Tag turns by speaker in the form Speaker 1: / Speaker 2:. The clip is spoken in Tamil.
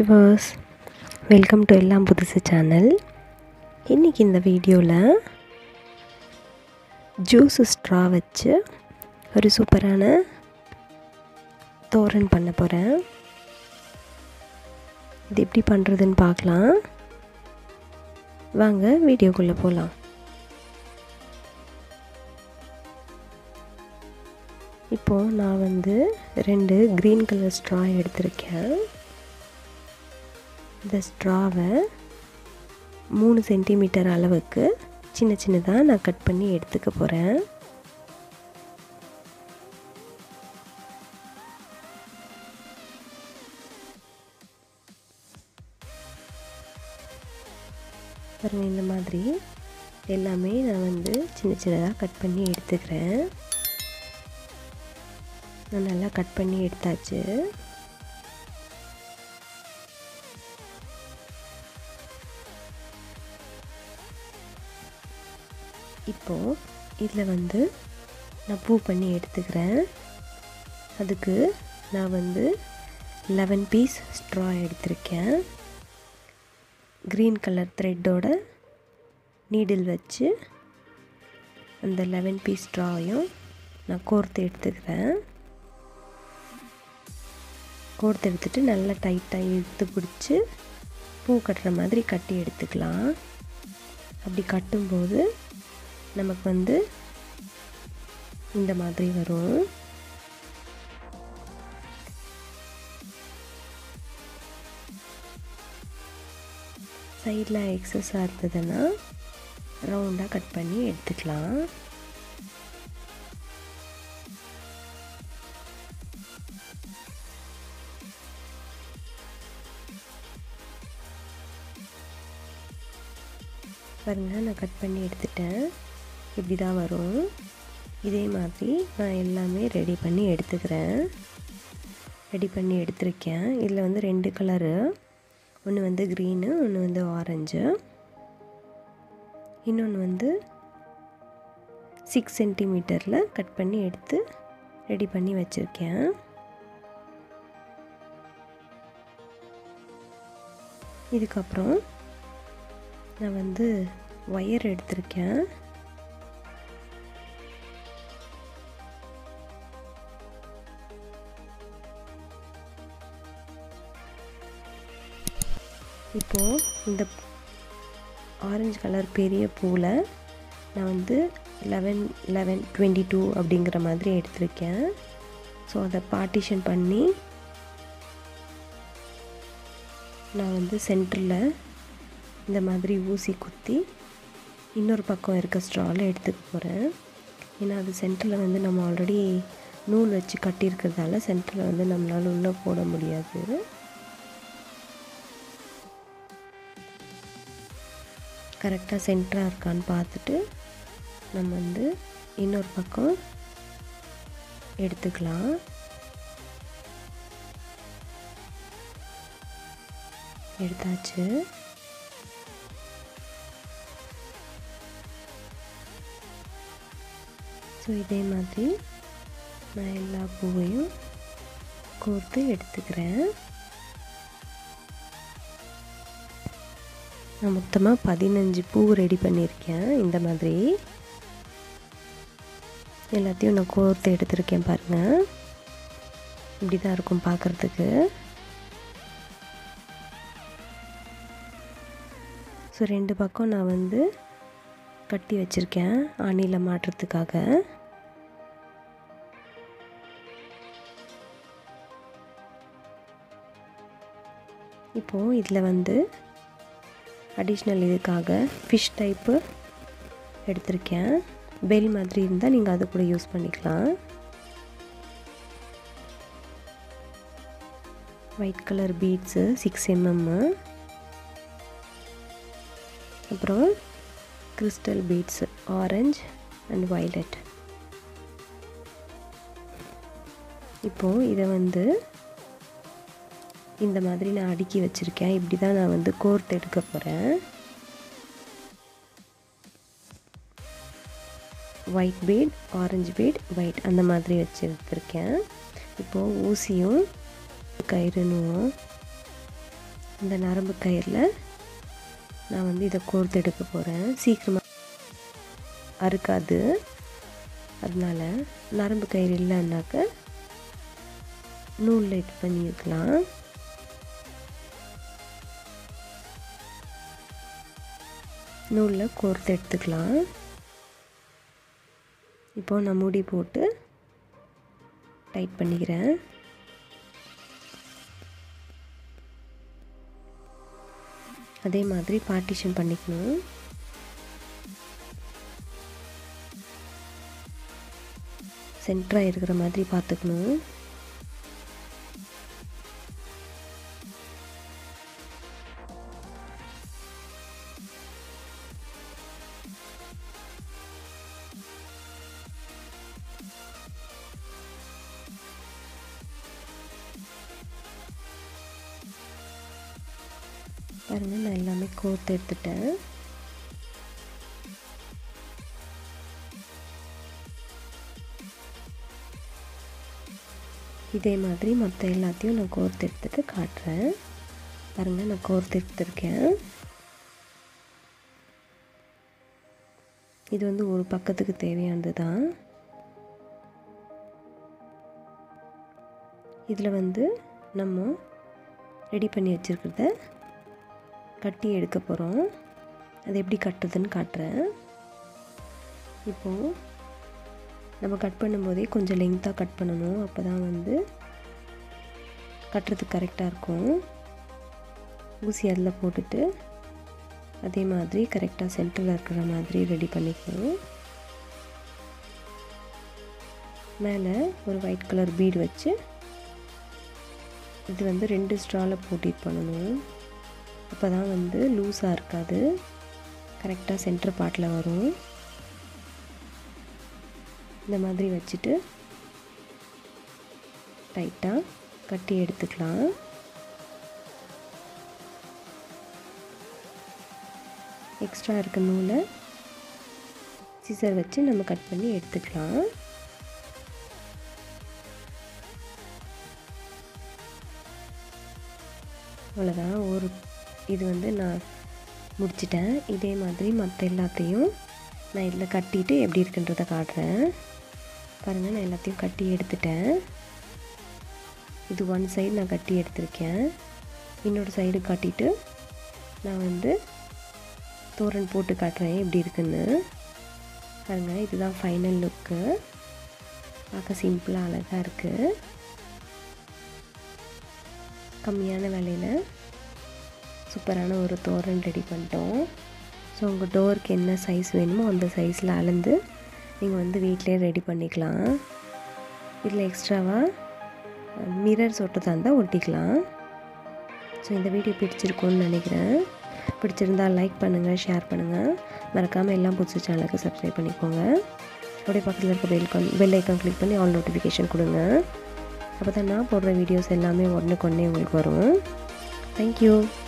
Speaker 1: வியூவர்ஸ், வெல்கம் டு எல்லாம் புதுசு சேனல். இன்றைக்கி இந்த வீடியோவில் ஜூஸ் ஸ்ட்ரா வச்சு ஒரு சூப்பரான தோரன் பண்ண போகிறேன். இது எப்படி பண்ணுறதுன்னு பார்க்கலாம். வாங்க வீடியோக்குள்ளே போகலாம். இப்போது நான் 2 க்ரீன் கலர் ஸ்ட்ரா எடுத்திருக்கேன். இந்த ஸ்ட்ராவை 3 சென்டிமீட்டர் அளவுக்கு சின்ன சின்னதாக நான் கட் பண்ணி எடுத்துக்க போகிறேன். பாருங்கள், இந்த மாதிரி எல்லாமே நான் சின்ன சின்னதாக கட் பண்ணி எடுத்துக்கிறேன். நான் நல்லா கட் பண்ணி எடுத்தாச்சு. இப்போது இதில் நான் பூ பண்ணி எடுத்துக்கிறேன். அதுக்கு நான் 11 பீஸ் ஸ்ட்ரா எடுத்திருக்கேன். க்ரீன் கலர் த்ரெட்டோட நீடில் வச்சு அந்த 11 பீஸ் ஸ்ட்ராவையும் நான் கோர்த்து எடுத்துக்கிறேன். கோர்த்து எடுத்துகிட்டு நல்லா டைட்டாக இழுத்து பிடிச்சி பூ கட்டுற மாதிரி கட்டி எடுத்துக்கலாம். அப்படி கட்டும்போது நமக்கு இந்த மாதிரி வரும். சைடில் எக்ஸஸாக இருந்ததுன்னா ரவுண்டாக கட் பண்ணி எடுத்துக்கலாம். பாருங்கள், நான் கட் பண்ணி எடுத்துட்டேன். இப்படி தான் வரும். இதே மாதிரி நான் எல்லாமே ரெடி பண்ணி எடுத்துக்கிறேன். ரெடி பண்ணி எடுத்திருக்கேன். இதில் 2 கலரு, ஒன்று க்ரீனு, ஒன்று ஆரஞ்சு, இன்னொன்று 6 சென்டிமீட்டரில் கட் பண்ணி எடுத்து ரெடி பண்ணி வச்சுருக்கேன். இதுக்கப்புறம் நான் ஒயர் எடுத்திருக்கேன். இப்போது இந்த ஆரஞ்சு கலர் பெரிய பூவில் நான் 11-11-22 அப்படிங்கிற மாதிரி எடுத்திருக்கேன். ஸோ அதை பார்ட்டிஷன் பண்ணி நான் சென்டரில் இந்த மாதிரி ஊசி குத்தி இன்னொரு பக்கம் இருக்க ஸ்ட்ராவில் எடுத்துக்க போகிறேன். ஏன்னா அது சென்டரில் நம்ம ஆல்ரெடி நூல் வச்சு கட்டியிருக்கிறதால சென்டரில் நம்மளால் உள்ளே போட முடியாது. கரெக்டாக சென்டராக இருக்கான்னு பார்த்துட்டு நம்ம இன்னொரு பக்கம் எடுத்துக்கலாம். எடுத்தாச்சு. ஸோ இதே மாதிரி நான் எல்லா பூவையும் கோர்த்து எடுத்துக்கிறேன். நான் மொத்தமாக 15 பூ ரெடி பண்ணியிருக்கேன். இந்த மாதிரி எல்லாத்தையும் நான் கோர்த்து எடுத்துருக்கேன். பாருங்கள், இப்படி தான் இருக்கும் பார்க்குறதுக்கு. ஸோ 2 பக்கம் நான் கட்டி வச்சுருக்கேன் ஆணியில் மாட்டுறதுக்காக. இப்போது இதில் அடிஷ்னல் இதுக்காக ஃபிஷ் டைப்பு எடுத்திருக்கேன். பெல் மாதிரி இருந்தால் நீங்கள் அது கூட யூஸ் பண்ணிக்கலாம். ஒயிட் கலர் பீட்ஸு 6 mm, அப்புறம் crystal beads orange and violet. இப்போது இதை இந்த மாதிரி நான் அடுக்கி வச்சுருக்கேன். இப்படி தான் நான் கோர்த்து எடுக்க போகிறேன். White bead, orange bead, white அந்த மாதிரி வச்சு எடுத்துருக்கேன். இப்போது ஊசியும் கயிறுனும் இந்த நரம்பு கயிறில் நான் வந்து இதை கோர்த்து எடுக்க போகிறேன். சீக்கிரமாக அறுக்காது, அதனால நரம்பு கயிறு இல்லைன்னாக்க நூலில் இது பண்ணிக்கலாம். நூலில் கோர்த்து எடுத்துக்கலாம். இப்போது நான் மூடி போட்டு டைட் பண்ணிக்கிறேன். அதே மாதிரி பார்ட்டிஷன் பண்ணிக்கணும். சென்டராக இருக்கிற மாதிரி பார்த்துக்கணும். பாருங்கள், நான் எல்லாமே கோர்த்து எடுத்துட்டேன். இதே மாதிரி மற்ற எல்லாத்தையும் நான் கோர்த்து எடுத்துட்டு காட்டுறேன். பாருங்கள், நான் கோர்த்து எடுத்துருக்கேன். இது வந்து ஒரு பக்கத்துக்கு தேவையானது தான். இதில் வந்து நம்ம ரெடி பண்ணி வச்சுருக்கிறத கட்டி எடுக்க போகிறோம். அது எப்படி கட்டுறதுன்னு காட்டுறேன். இப்போது நம்ம கட் பண்ணும்போதே கொஞ்சம் லெங்க்த்தாக கட் பண்ணணும். அப்போ தான் வந்து கட்டுறதுக்கு கரெக்டாக இருக்கும். ஊசி அதில் போட்டுட்டு அதே மாதிரி கரெக்டாக சென்டரில் இருக்கிற மாதிரி ரெடி பண்ணிக்கணும். மேலே ஒரு ஒயிட் கலர் பீடு வச்சு இது வந்து 2 ஸ்ட்ராவில் போட்டு இது பண்ணணும். அப்போ தான் வந்து லூஸாக இருக்காது, கரெக்டாக சென்டர் பார்ட்டில் வரும். இந்த மாதிரி வச்சுட்டு டைட்டாக கட்டி எடுத்துக்கலாம். எக்ஸ்ட்ரா இருக்க நூலை சிசர் வச்சு நம்ம கட் பண்ணி எடுத்துக்கலாம். அவ்வளோதான். இது வந்து நான் முடிச்சிட்டேன். இதே மாதிரி மற்ற எல்லாத்தையும் நான் இதில் கட்டிட்டு எப்படி இருக்குன்றதை காட்டுறேன். பாருங்கள், நான் எல்லாத்தையும் கட்டி எடுத்துட்டேன். இது ஒன் சைடு நான் கட்டி எடுத்திருக்கேன். இன்னொரு சைடு கட்டிட்டு நான் வந்து தோரன் போட்டு காட்டுறேன் எப்படி இருக்குன்னு. பாருங்கள், இதுதான் ஃபைனல் லுக்கு. பார்க்க சிம்பிளாக அழகாக இருக்குது. கம்மியான விலையில் சூப்பரான ஒரு தோரன் ரெடி பண்ணிட்டோம். ஸோ உங்கள் டோருக்கு என்ன சைஸ் வேணுமோ அந்த சைஸில் அளந்து நீங்கள் வந்து வீட்டிலே ரெடி பண்ணிக்கலாம். இதில் எக்ஸ்ட்ராவாக மிரர்ஸ் ஒட்டுறதா இருந்தால் ஒட்டிக்கலாம். ஸோ இந்த வீடியோ பிடிச்சிருக்கோன்னு நினைக்கிறேன். பிடிச்சிருந்தால் லைக் பண்ணுங்கள், ஷேர் பண்ணுங்கள். மறக்காமல் எல்லாம் புதுசு சேனலுக்கு சப்ஸ்கிரைப் பண்ணிக்கோங்க. அப்படியே பக்கத்தில் இருக்க பெல் ஐக்கான் கிளிக் பண்ணி ஆல் நோட்டிஃபிகேஷன் கொடுங்க. அப்போ தான் நான் போடுற வீடியோஸ் எல்லாமே உடனுக்குடனே உங்களுக்கு வரும். தேங்க்யூ.